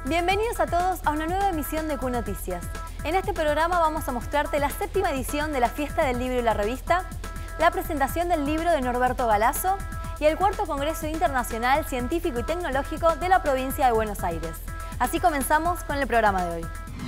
Bienvenidos a todos a una nueva emisión de Q Noticias. En este programa vamos a mostrarte la 7ª edición de la Fiesta del Libro y la Revista, la presentación del libro de Norberto Galazo y el 4º Congreso Internacional Científico y Tecnológico de la provincia de Buenos Aires. Así comenzamos con el programa de hoy.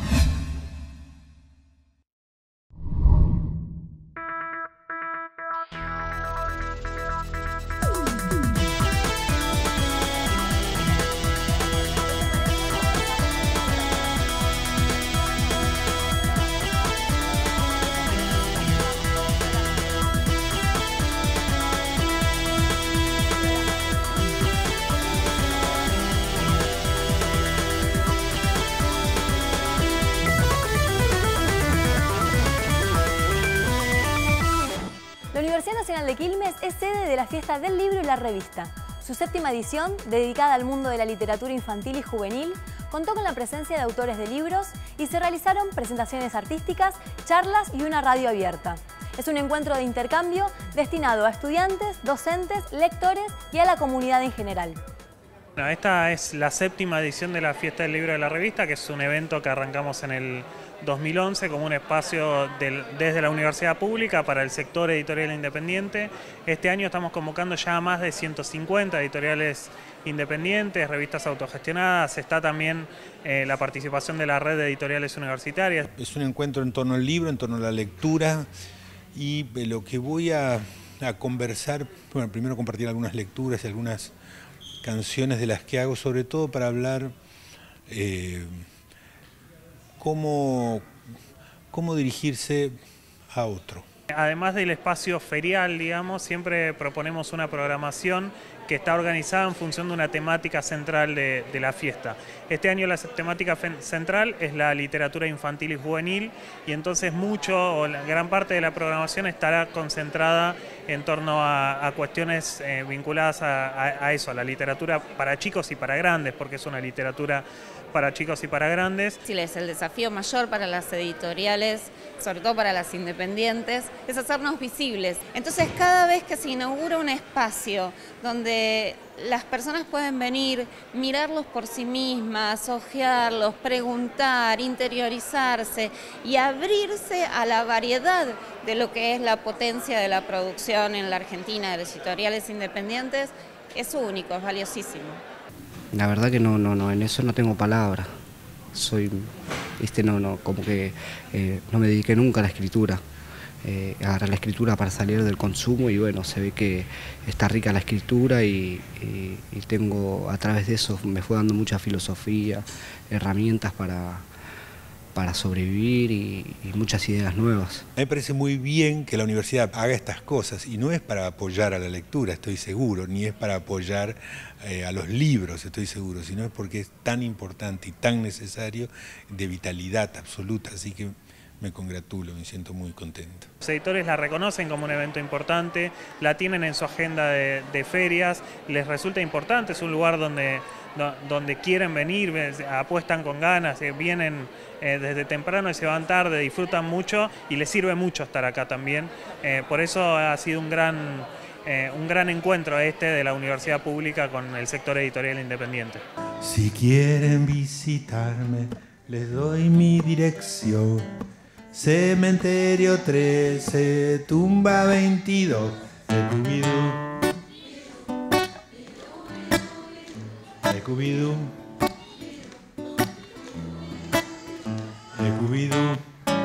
La Universidad Nacional de Quilmes es sede de la Fiesta del Libro y la Revista. Su 7ª edición, dedicada al mundo de la literatura infantil y juvenil, contó con la presencia de autores de libros y se realizaron presentaciones artísticas, charlas y una radio abierta. Es un encuentro de intercambio destinado a estudiantes, docentes, lectores y a la comunidad en general. Bueno, esta es la 7ª edición de la Fiesta del Libro y de la Revista, que es un evento que arrancamos en el 2011 como un espacio desde la universidad pública para el sector editorial independiente. Este año estamos convocando ya a más de 150 editoriales independientes, revistas autogestionadas. Está también la participación de la red de editoriales universitarias. Es un encuentro en torno al libro, en torno a la lectura, y lo que voy a conversar, bueno, primero compartir algunas lecturas y algunas canciones de las que hago, sobre todo para hablar cómo dirigirse a otro. Además del espacio ferial, digamos, siempre proponemos una programación que está organizada en función de una temática central de la fiesta. Este año la temática central es la literatura infantil y juvenil, y entonces la gran parte de la programación estará concentrada en torno a cuestiones vinculadas a eso, a la literatura para chicos y para grandes, porque es una literatura para chicos y para grandes. Sí, es el desafío mayor para las editoriales, sobre todo para las independientes, es hacernos visibles. Entonces, cada vez que se inaugura un espacio donde las personas pueden venir, mirarlos por sí mismas, hojearlos, preguntar, interiorizarse y abrirse a la variedad de lo que es la potencia de la producción en la Argentina de las editoriales independientes, es único, es valiosísimo. La verdad que no, en eso no tengo palabra. Como que no me dediqué nunca a la escritura. Agarré la escritura para salir del consumo y bueno, se ve que está rica la escritura y tengo, a través de eso me fue dando mucha filosofía, herramientas para sobrevivir y muchas ideas nuevas. A mí me parece muy bien que la universidad haga estas cosas, y no es para apoyar a la lectura, estoy seguro, ni es para apoyar a los libros, estoy seguro, sino es porque es tan importante y tan necesario, de vitalidad absoluta, así que me congratulo, me siento muy contento. Los editores la reconocen como un evento importante, la tienen en su agenda de ferias, les resulta importante, es un lugar donde quieren venir, apuestan con ganas, vienen desde temprano y se van tarde, disfrutan mucho y les sirve mucho estar acá también. Por eso ha sido un gran encuentro de la universidad pública con el sector editorial independiente. Si quieren visitarme, les doy mi dirección. Cementerio 13, tumba 22, Ecubidú, Ecubidú, Ecubidú.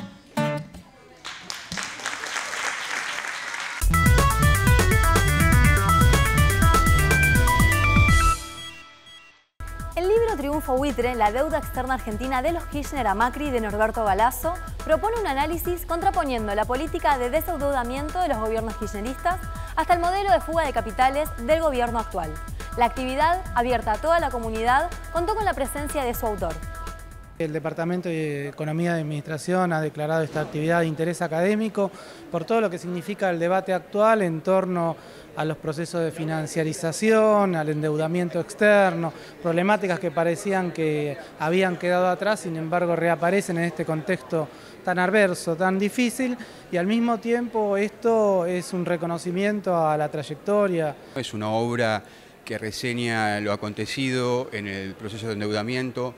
El libro Triunfo Buitre, la deuda externa argentina de los Kirchner a Macri, de Norberto Galazo, propone un análisis contraponiendo la política de desendeudamiento de los gobiernos kirchneristas hasta el modelo de fuga de capitales del gobierno actual. La actividad, abierta a toda la comunidad, contó con la presencia de su autor. El Departamento de Economía y Administración ha declarado esta actividad de interés académico por todo lo que significa el debate actual en torno a los procesos de financiarización, al endeudamiento externo, problemáticas que parecían que habían quedado atrás, sin embargo reaparecen en este contexto tan adverso, tan difícil, y al mismo tiempo esto es un reconocimiento a la trayectoria. Es una obra que reseña lo acontecido en el proceso de endeudamiento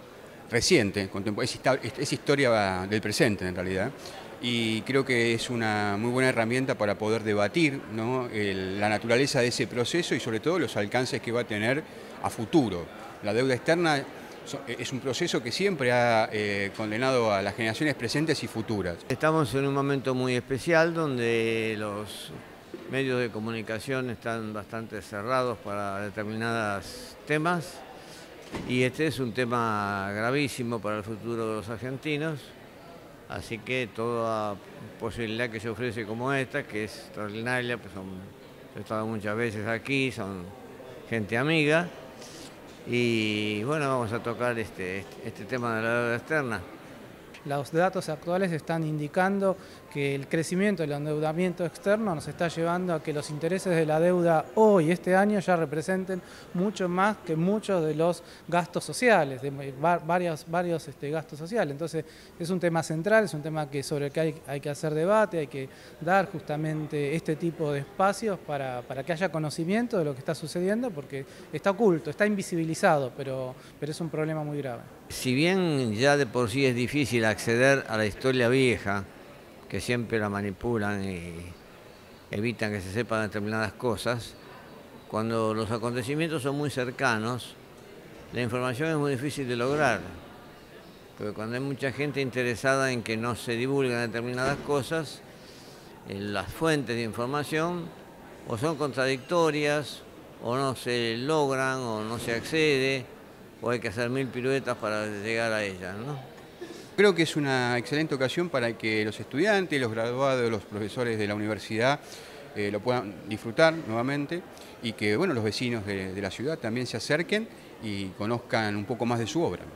reciente, es historia del presente en realidad, y creo que es una muy buena herramienta para poder debatir, ¿no?, la naturaleza de ese proceso y sobre todo los alcances que va a tener a futuro. La deuda externa es un proceso que siempre ha condenado a las generaciones presentes y futuras. Estamos en un momento muy especial donde los medios de comunicación están bastante cerrados para determinados temas y este es un tema gravísimo para el futuro de los argentinos, así que toda posibilidad que se ofrece como esta, que es extraordinaria, pues he estado muchas veces aquí, son gente amiga, y bueno, vamos a tocar este tema de la deuda externa. Los datos actuales están indicando que el crecimiento del endeudamiento externo nos está llevando a que los intereses de la deuda hoy, este año, ya representen mucho más que muchos de los gastos sociales, de varios gastos sociales. Entonces es un tema central, es un tema sobre el que hay que hacer debate, hay que dar justamente este tipo de espacios para que haya conocimiento de lo que está sucediendo, porque está oculto, está invisibilizado, pero es un problema muy grave. Si bien ya de por sí es difícil acceder a la historia vieja, que siempre la manipulan y evitan que se sepan determinadas cosas, cuando los acontecimientos son muy cercanos, la información es muy difícil de lograr. Porque cuando hay mucha gente interesada en que no se divulguen determinadas cosas, las fuentes de información o son contradictorias, o no se logran, o no se accede, o hay que hacer 1000 piruetas para llegar a ellas, ¿no? Creo que es una excelente ocasión para que los estudiantes, los graduados, los profesores de la universidad lo puedan disfrutar nuevamente y que bueno, los vecinos de la ciudad también se acerquen y conozcan un poco más de su obra.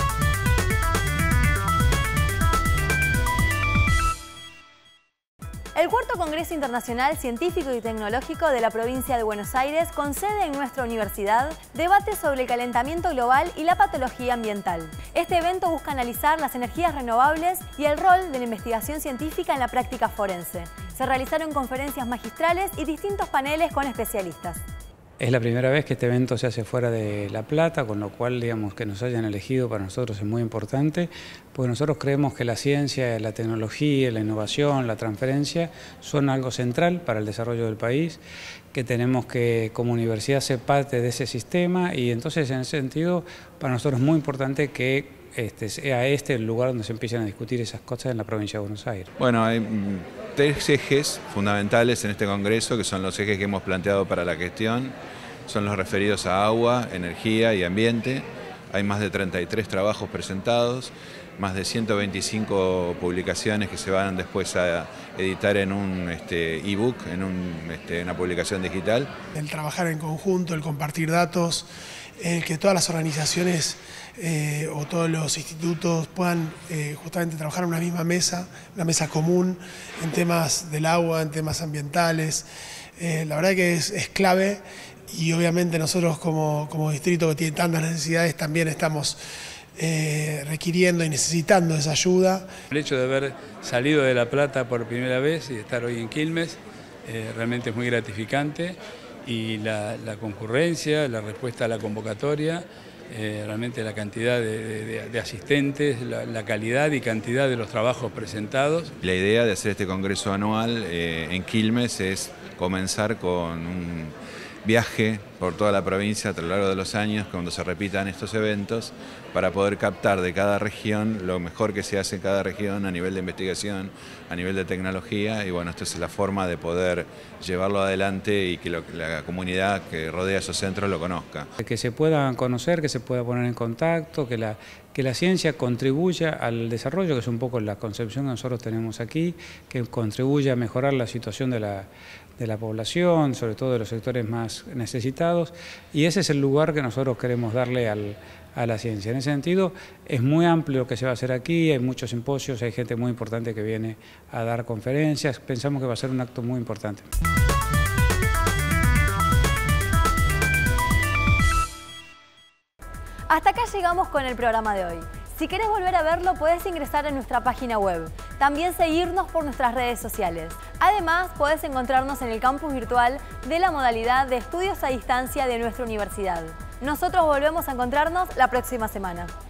El cuarto Congreso Internacional Científico y Tecnológico de la provincia de Buenos Aires, con sede en nuestra universidad, debate sobre el calentamiento global y la patología ambiental. Este evento busca analizar las energías renovables y el rol de la investigación científica en la práctica forense. Se realizaron conferencias magistrales y distintos paneles con especialistas. Es la primera vez que este evento se hace fuera de La Plata, con lo cual, digamos, que nos hayan elegido para nosotros es muy importante, porque nosotros creemos que la ciencia, la tecnología, la innovación, la transferencia son algo central para el desarrollo del país, que tenemos que como universidad ser parte de ese sistema y entonces en ese sentido para nosotros es muy importante que sea el lugar donde se empiecen a discutir esas cosas en la provincia de Buenos Aires. Bueno, hay 3 ejes fundamentales en este congreso que son los ejes que hemos planteado para la gestión. Son los referidos a agua, energía y ambiente. Hay más de 33 trabajos presentados, más de 125 publicaciones que se van después a editar en un ebook, en una publicación digital. El trabajar en conjunto, el compartir datos, el que todas las organizaciones o todos los institutos puedan justamente trabajar en una misma mesa, una mesa común en temas del agua, en temas ambientales. La verdad que es clave y obviamente nosotros como distrito que tiene tantas necesidades también estamos requiriendo y necesitando esa ayuda. El hecho de haber salido de La Plata por primera vez y estar hoy en Quilmes realmente es muy gratificante y la concurrencia, la respuesta a la convocatoria, realmente la cantidad de asistentes, la calidad y cantidad de los trabajos presentados. La idea de hacer este congreso anual en Quilmes es comenzar con un viaje por toda la provincia a lo largo de los años, cuando se repitan estos eventos, para poder captar de cada región lo mejor que se hace en cada región a nivel de investigación, a nivel de tecnología, y bueno, esta es la forma de poder llevarlo adelante y que la comunidad que rodea esos centros lo conozca. Que se puedan conocer, que se pueda poner en contacto, que la ciencia contribuya al desarrollo, que es un poco la concepción que nosotros tenemos aquí, que contribuya a mejorar la situación de la población, sobre todo de los sectores más necesitados, y ese es el lugar que nosotros queremos darle a la ciencia. En ese sentido, es muy amplio lo que se va a hacer aquí, hay muchos simposios, hay gente muy importante que viene a dar conferencias, pensamos que va a ser un acto muy importante. Hasta acá llegamos con el programa de hoy. Si querés volver a verlo, podés ingresar a nuestra página web. También seguirnos por nuestras redes sociales. Además, podés encontrarnos en el campus virtual de la modalidad de estudios a distancia de nuestra universidad. Nosotros volvemos a encontrarnos la próxima semana.